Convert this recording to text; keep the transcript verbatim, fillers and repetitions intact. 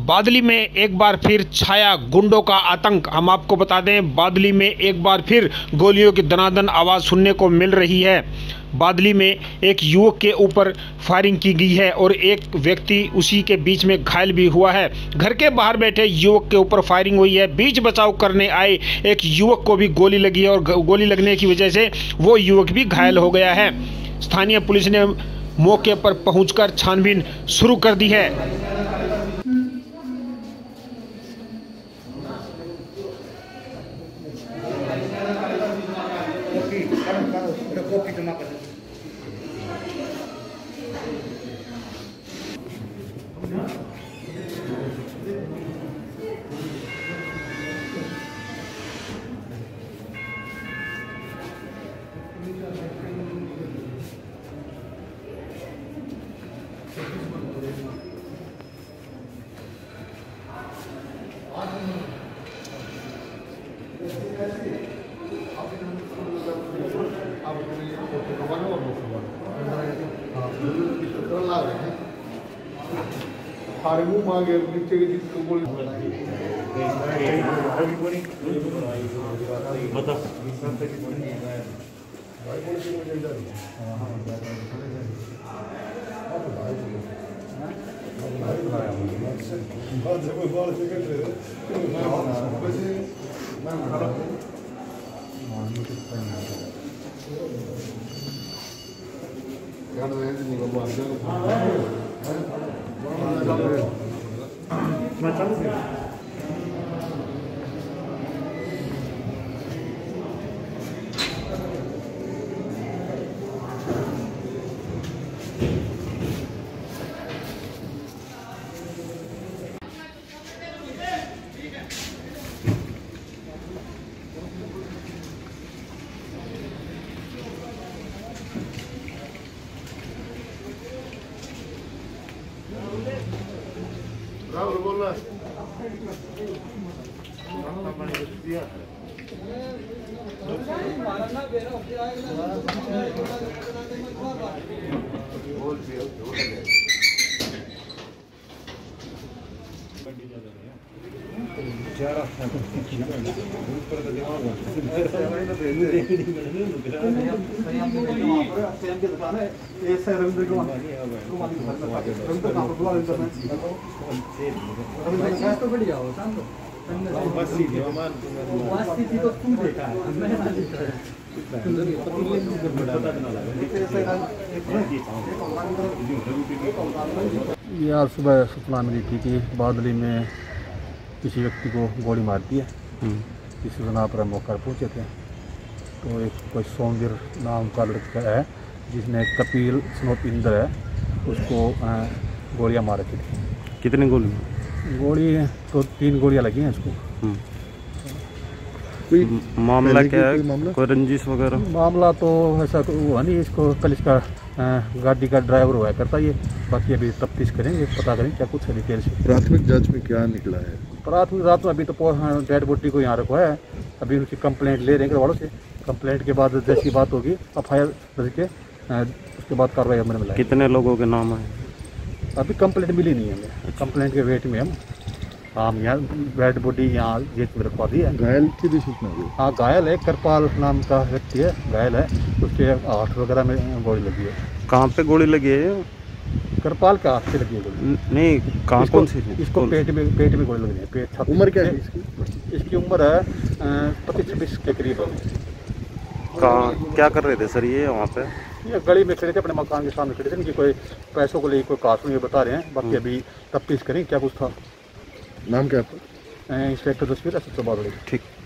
बादली में एक बार फिर छाया गुंडों का आतंक। हम आपको बता दें, बादली में एक बार फिर गोलियों की दनादन आवाज़ सुनने को मिल रही है। बादली में एक युवक के ऊपर फायरिंग की गई है और एक व्यक्ति उसी के बीच में घायल भी हुआ है। घर के बाहर बैठे युवक के ऊपर फायरिंग हुई है। बीच बचाव करने आए एक युवक को भी गोली लगी है और गोली लगने की वजह से वो युवक भी घायल हो गया है। स्थानीय पुलिस ने मौके पर पहुंचकर छानबीन शुरू कर दी है। सारे मुंह मांगे नीचे के जिसको बोल बता राहुल बोल रहा ये आज सुबह सूचना मिली थी कि बादली में किसी व्यक्ति को गोली मार दी है। किसी बना पर मौका पहुँचे थे तो एक कोई सोमवीर नाम का लड़का है जिसने कपिल स्नोप इंदर है उसको गोलियां मार रखी थी। कितनी गोली गोली तो तीन गोलियां लगी हैं इसको। कोई मामला क्या है? मामला? कोई रंजिश वगैरह? मामला तो ऐसा हुआ नहीं। इसको कल इसका गाड़ी का ड्राइवर हुआ करता ये। बाकी अभी तफ्तीश करेंगे, पता करेंगे क्या कुछ डिटेल से। प्राथमिक जांच में क्या निकला है? प्राथमिक जांच में अभी तो डेड बॉडी को यहाँ रखा है। अभी उनकी कंप्लेंट ले रहे हैं घर वालों से। कंप्लेंट के बाद जैसी बात होगी एफ आई आर दर्ज के उसके बाद कार्रवाई अमल में। कितने लोगों के नाम है? अभी कंप्लेंट मिली नहीं है हमें। कंप्लेंट के वेट में हम हम यहाँ डेड बॉडी यहाँ जेल में रखवा दी है। घायल की भी सूचना दी? हाँ घायल है, करपाल नाम का व्यक्ति है, घायल है। उसके हाथ वगैरह में गोली लगी है। कहाँ पे गोली लगी है? करपाल का हाथ से लगी है गोली। नहीं, कहाँ कौन सी? इसको पेट में पेट में गोली लगी है। पेट छाती। उम्र क्या है इसकी? इसकी उम्र है पच्चीस छब्बीस के करीब है। कहाँ क्या कर रहे थे सर ये वहाँ पे? ये गली में खड़े थे, अपने मकान के सामने खड़े थे। इनकी कोई पैसों को लेकर कोई कासून ये बता रहे हैं। बाकी अभी तफ्तीश करें क्या कुछ था। नाम क्या है? इंस्पेक्टर तस्वीर है सबसे बहुत बड़ी। ठीक।